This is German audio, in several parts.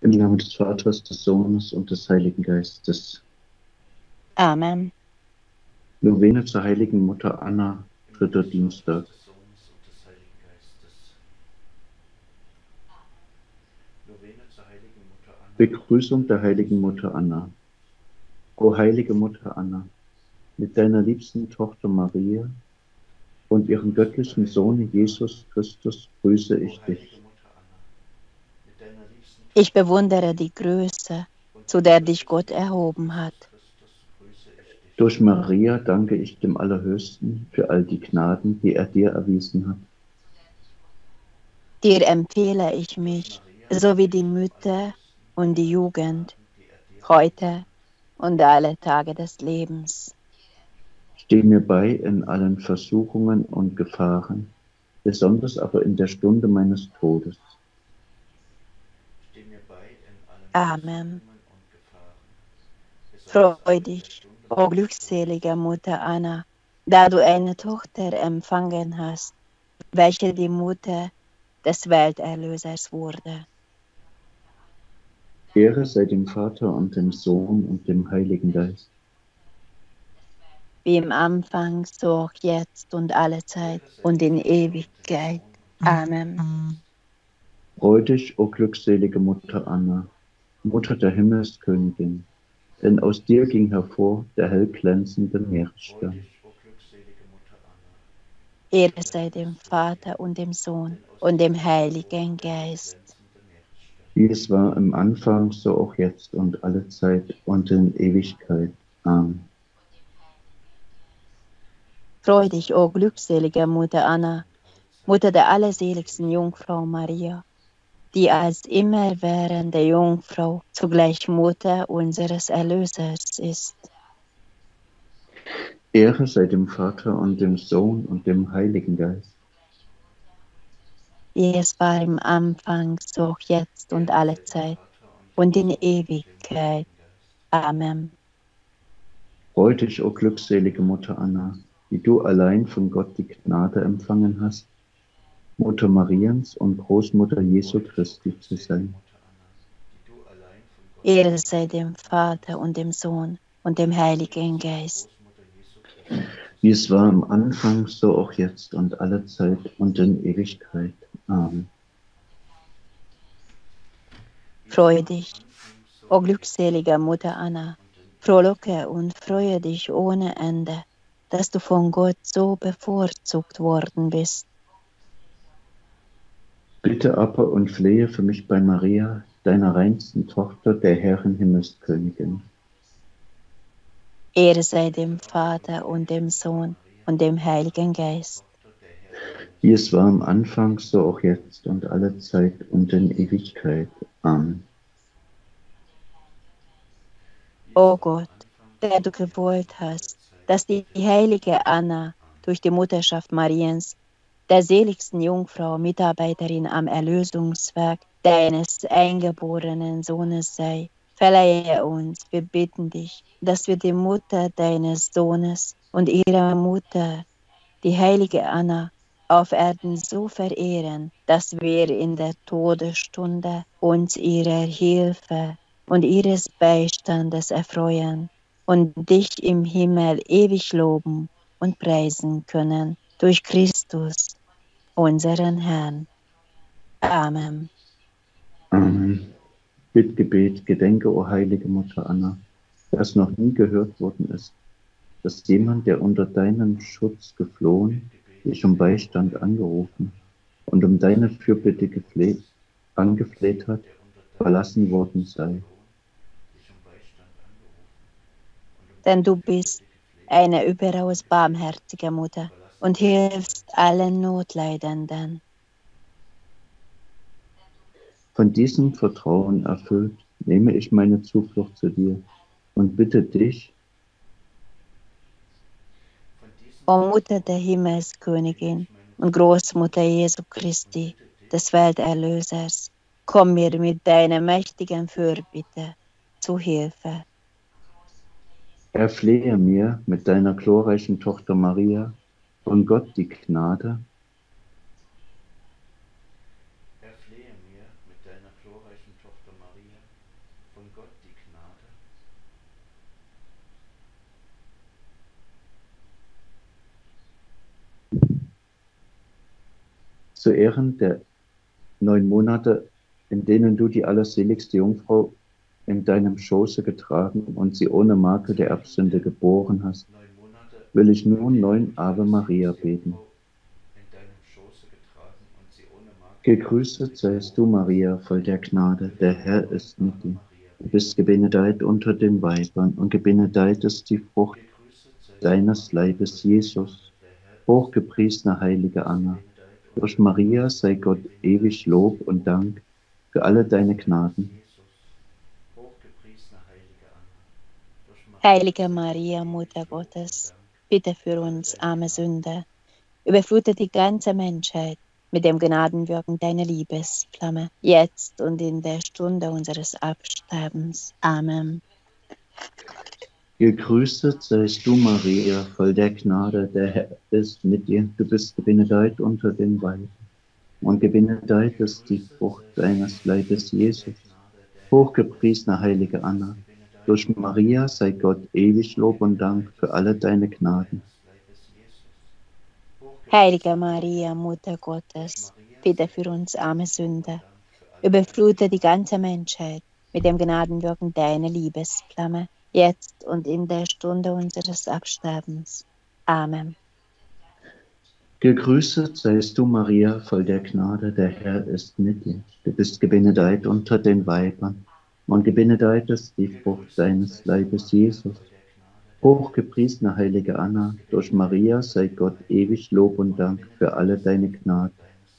Im Namen des Vaters, des Sohnes und des Heiligen Geistes. Amen. Novene zur heiligen Mutter Anna, dritter Dienstag. Begrüßung der heiligen Mutter Anna. O heilige Mutter Anna, mit deiner liebsten Tochter Maria und ihrem göttlichen Sohn Jesus Christus grüße ich dich. Ich bewundere die Größe, zu der dich Gott erhoben hat. Durch Maria danke ich dem Allerhöchsten für all die Gnaden, die er dir erwiesen hat. Dir empfehle ich mich, sowie die Mütter und die Jugend, heute und alle Tage des Lebens. Steh mir bei in allen Versuchungen und Gefahren, besonders aber in der Stunde meines Todes. Amen. Freu dich, o glückselige Mutter Anna, da du eine Tochter empfangen hast, welche die Mutter des Welterlösers wurde. Ehre sei dem Vater und dem Sohn und dem Heiligen Geist. Wie im Anfang, so auch jetzt und alle Zeit und in Ewigkeit. Amen. Freu dich, o glückselige Mutter Anna, Mutter der Himmelskönigin, denn aus dir ging hervor der hellglänzende Meeresstern. Ehre sei dem Vater und dem Sohn und dem Heiligen Geist. Wie es war im Anfang, so auch jetzt und alle Zeit und in Ewigkeit. Amen. Freu dich, o glückselige Mutter Anna, Mutter der allerseligsten Jungfrau Maria, die als immerwährende Jungfrau zugleich Mutter unseres Erlösers ist. Ehre sei dem Vater und dem Sohn und dem Heiligen Geist. Wie es war im Anfang, so auch jetzt und alle Zeit und in Ewigkeit. Amen. Freu dich, o glückselige Mutter Anna, die du allein von Gott die Gnade empfangen hast, Mutter Mariens und Großmutter Jesu Christi zu sein. Ehre sei dem Vater und dem Sohn und dem Heiligen Geist. Wie es war am Anfang, so auch jetzt und alle Zeit und in Ewigkeit. Amen. Freu dich, o glückselige Mutter Anna, frohlocke und freue dich ohne Ende, dass du von Gott so bevorzugt worden bist. Bitte aber und flehe für mich bei Maria, deiner reinsten Tochter, der Herrin Himmelskönigin. Ehre sei dem Vater und dem Sohn und dem Heiligen Geist. Wie es war am Anfang, so auch jetzt und alle Zeit und in Ewigkeit. Amen. O Gott, der du gewollt hast, dass die heilige Anna durch die Mutterschaft Mariens, der seligsten Jungfrau, Mitarbeiterin am Erlösungswerk deines eingeborenen Sohnes sei, verleihe uns, wir bitten dich, dass wir die Mutter deines Sohnes und ihre Mutter, die heilige Anna, auf Erden so verehren, dass wir in der Todesstunde uns ihrer Hilfe und ihres Beistandes erfreuen und dich im Himmel ewig loben und preisen können durch Christus, unseren Herrn. Amen. Amen. Bittgebet, gedenke, o heilige Mutter Anna, dass noch nie gehört worden ist, dass jemand, der unter deinen Schutz geflohen, dich um Beistand angerufen und um deine Fürbitte angefleht hat, verlassen worden sei. Denn du bist eine überaus barmherzige Mutter und hilfst allen Notleidenden. Von diesem Vertrauen erfüllt, nehme ich meine Zuflucht zu dir und bitte dich, O Mutter der Himmelskönigin und Großmutter Jesu Christi, des Welterlösers, komm mir mit deiner mächtigen Fürbitte zu Hilfe. erflehe mir mit deiner glorreichen Tochter Maria von Gott die Gnade, Zu Ehren der 9 Monate, in denen du die allerseligste Jungfrau in deinem Schoße getragen und sie ohne Makel der Erbsünde geboren hast, will ich nun 9 Ave Maria beten. Gegrüßet seist du, Maria, voll der Gnade, der Herr ist mit dir. Du bist gebenedeit unter den Weibern und gebenedeit ist die Frucht deines Leibes, Jesus. Hochgepriesene heilige Anna, durch Maria sei Gott ewig Lob und Dank für alle deine Gnaden. Heilige Maria, Mutter Gottes, bitte für uns arme Sünder, überflute die ganze Menschheit mit dem Gnadenwirken deiner Liebesflamme, jetzt und in der Stunde unseres Absterbens. Amen. Gegrüßet seist du, Maria, voll der Gnade, der Herr ist mit dir. Du bist gebenedeit unter den Weibern und gebenedeit ist die Frucht deines Leibes, Jesus. Hochgepriesene heilige Anna, durch Maria sei Gott ewig Lob und Dank für alle deine Gnaden. Heilige Maria, Mutter Gottes, bitte für uns arme Sünder, überflute die ganze Menschheit mit dem Gnadenwirken deiner Liebesflamme, jetzt und in der Stunde unseres Absterbens. Amen. Gegrüßet seist du, Maria, voll der Gnade, der Herr ist mit dir. Du bist gebenedeit unter den Weibern und gebenedeit ist die Frucht deines Leibes, Jesus. Hochgepriesene heilige Anna, durch Maria sei Gott ewig Lob und Dank für alle deine Gnaden.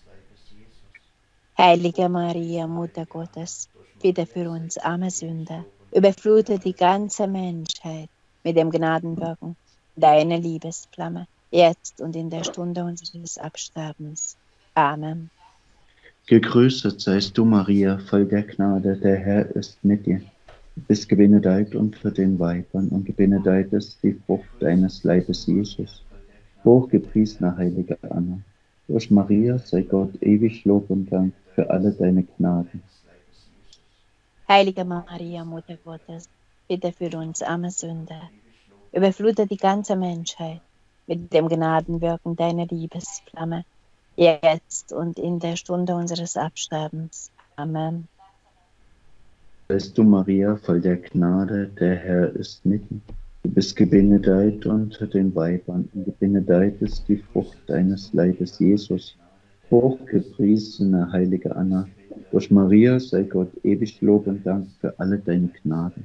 Heilige Maria, Mutter Gottes, bitte für uns arme Sünder, überflute die ganze Menschheit mit dem Gnadenwirken deiner Liebesflamme, jetzt und in der Stunde unseres Absterbens. Amen. Gegrüßet seist du, Maria, voll der Gnade, der Herr ist mit dir. Du bist gebenedeit unter den Weibern und gebenedeit ist die Frucht deines Leibes, Jesus. Hochgepriesene heilige Anna, durch Maria sei Gott ewig Lob und Dank für alle deine Gnaden. Heilige Maria, Mutter Gottes, bitte für uns arme Sünder, überflute die ganze Menschheit mit dem Gnadenwirken deiner Liebesflamme, jetzt und in der Stunde unseres Absterbens. Amen. Seist du, Maria, voll der Gnade, der Herr ist mit dir. Du bist gebenedeit unter den Weibern und gebenedeit ist die Frucht deines Leibes, Jesus. Hochgepriesene heilige Anna, durch Maria sei Gott ewig Lob und Dank für alle deine Gnaden.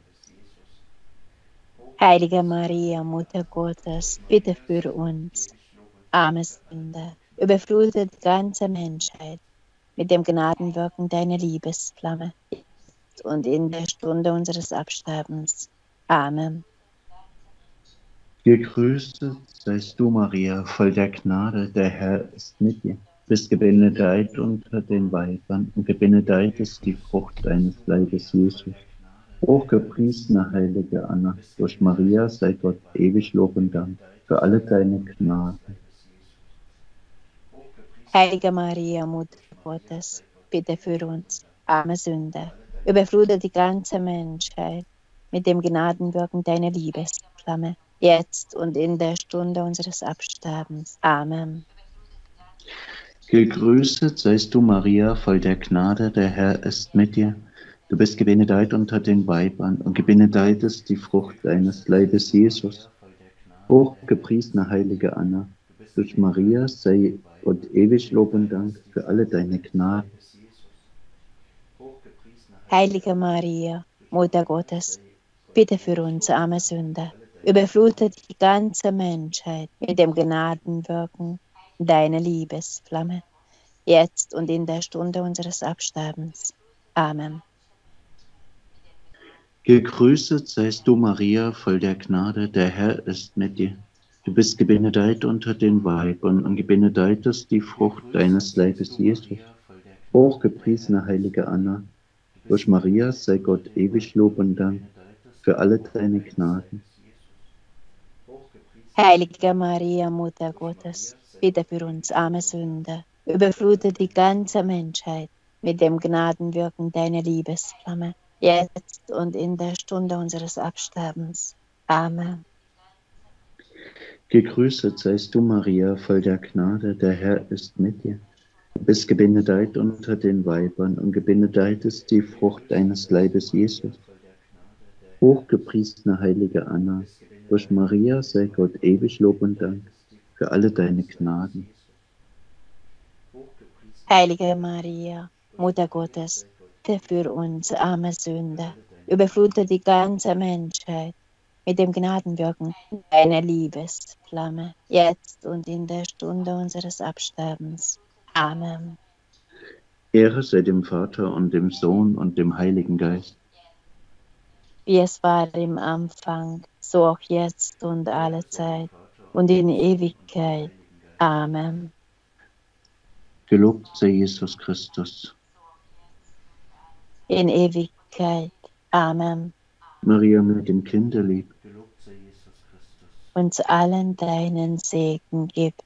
Heilige Maria, Mutter Gottes, bitte für uns, arme Sünder, überflute die ganze Menschheit mit dem Gnadenwirken deiner Liebesflamme, jetzt und in der Stunde unseres Absterbens. Amen. Gegrüßet seist du, Maria, voll der Gnade, der Herr ist mit dir. Du bist gebenedeit unter den Weibern und gebenedeit ist die Frucht deines Leibes, Jesus. Hochgepriesene heilige Anna, durch Maria sei Gott ewig Lob und Dank für alle deine Gnaden. Heilige Maria, Mutter Gottes, bitte für uns, arme Sünder, überflute die ganze Menschheit mit dem Gnadenwirken deiner Liebesflamme, jetzt und in der Stunde unseres Absterbens. Amen. Gegrüßet seist du, Maria, voll der Gnade, der Herr ist mit dir. Du bist gebenedeit unter den Weibern und gebenedeit ist die Frucht deines Leibes, Jesus. Hochgepriesene heilige Anna, durch Maria sei Gott ewig Lob und Dank für alle deine Gnaden. Heilige Maria, Mutter Gottes, bitte für uns arme Sünder, überflute die ganze Menschheit mit dem Gnadenwirken deiner Liebesflamme, jetzt und in der Stunde unseres Absterbens. Amen. Gegrüßet seist du, Maria, voll der Gnade, der Herr ist mit dir. Du bist gebenedeit unter den Weibern und gebenedeit ist die Frucht deines Leibes, Jesus. Hochgepriesene heilige Anna, durch Maria sei Gott ewig Lob und Dank für alle deine Gnaden. Heilige Maria, Mutter Gottes, bitte für uns arme Sünder, überflute die ganze Menschheit mit dem Gnadenwirken deiner Liebesflamme, jetzt und in der Stunde unseres Absterbens. Amen. Gegrüßet seist du, Maria, voll der Gnade, der Herr ist mit dir. Du bist gebenedeit unter den Weibern und gebenedeit ist die Frucht deines Leibes, Jesus. Hochgepriesene heilige Anna, durch Maria sei Gott ewig Lob und Dank für alle deine Gnaden. Heilige Maria, Mutter Gottes, bitte für uns arme Sünder, überflute die ganze Menschheit mit dem Gnadenwirken deiner Liebesflamme, jetzt und in der Stunde unseres Absterbens. Amen. Ehre sei dem Vater und dem Sohn und dem Heiligen Geist. Wie es war im Anfang, so auch jetzt und alle Zeit und in Ewigkeit. Amen. Gelobt sei Jesus Christus. In Ewigkeit. Amen. Maria mit dem Kinderlieb. Uns allen deinen Segen gib.